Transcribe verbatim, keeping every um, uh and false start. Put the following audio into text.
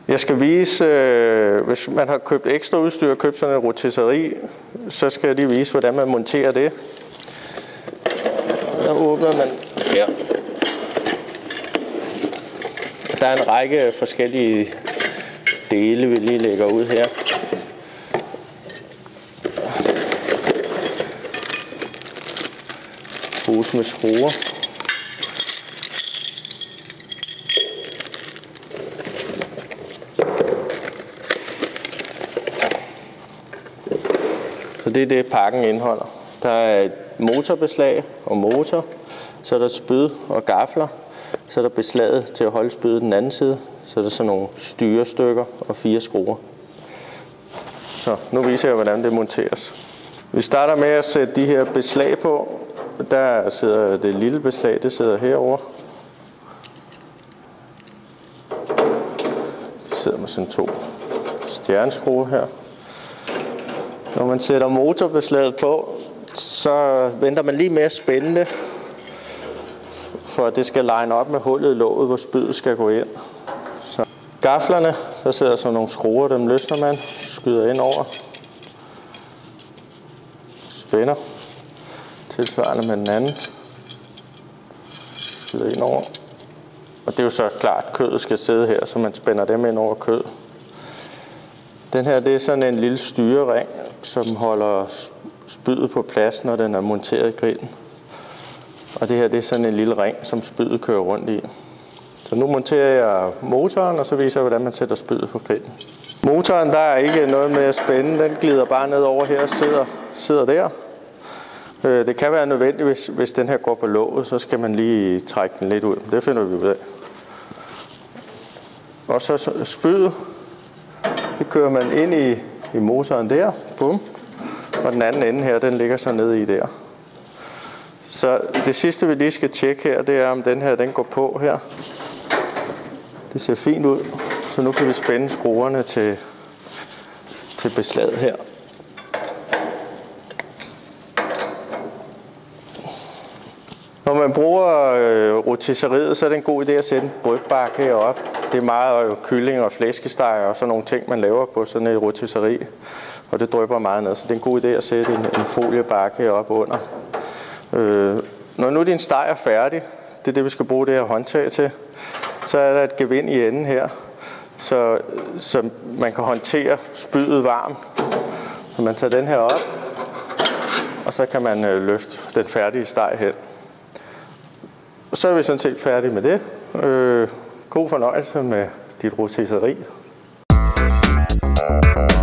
Jeg skal vise, øh, hvis man har købt ekstra udstyr og købt sådan en rotisseri, så skal jeg lige vise, hvordan man monterer det. Der åbner man her. Der er en række forskellige dele, vi lige lægger ud her. Hus med skruer. Så det er det, pakken indeholder. Der er et motorbeslag og motor, så er der spyd og gafler, så er der beslaget til at holde spydet den anden side, så er der sådan nogle styrestykker og fire skruer. Så nu viser jeg, hvordan det monteres. Vi starter med at sætte de her beslag på. Der sidder det lille beslag, det sidder herover. Det sidder med sådan to stjerneskruer her. Når man sætter motorbeslaget på, så venter man lige med at spænde det, for at det skal line op med hullet i låget, hvor spydet skal gå ind. Så gaflerne, der sidder sådan nogle skruer, dem løsner man, skyder ind over, spænder, tilsvarende med den anden, skyder ind over. Og det er jo så klart, at kødet skal sidde her, så man spænder dem ind over kød. Den her, det er sådan en lille styrering, som holder spydet på plads, når den er monteret i grillen. Og det her, det er sådan en lille ring, som spydet kører rundt i. Så nu monterer jeg motoren, og så viser jeg, hvordan man sætter spydet på grillen. Motoren, der er ikke noget med at spænde, den glider bare ned over her og sidder, sidder der. Det kan være nødvendigt, hvis, hvis den her går på låget, så skal man lige trække den lidt ud. Det finder vi ud af. Og så spydet, det kører man ind i, i motoren der, bum. Og den anden ende her, den ligger så nede i der. Så det sidste, vi lige skal tjekke her, det er, om den her, den går på her. Det ser fint ud. Så nu kan vi spænde skruerne til, til beslaget her. Når man bruger øh, rotisseriet, så er det en god idé at sætte en brygbakke heroppe. Det er meget øh, kylling og flæskesteg og sådan nogle ting, man laver på sådan et rotisseri. Og det drypper meget ned, så det er en god idé at sætte en, en foliebakke heroppe under. Øh, når nu din steg er færdig, det er det, vi skal bruge det her håndtag til, så er der et gevind i enden her, så, så man kan håndtere spydet varmt. Så man tager den her op, og så kan man øh, løfte den færdige steg hen. Og så er vi sådan set færdige med det. Øh, god fornøjelse med dit rotisseri.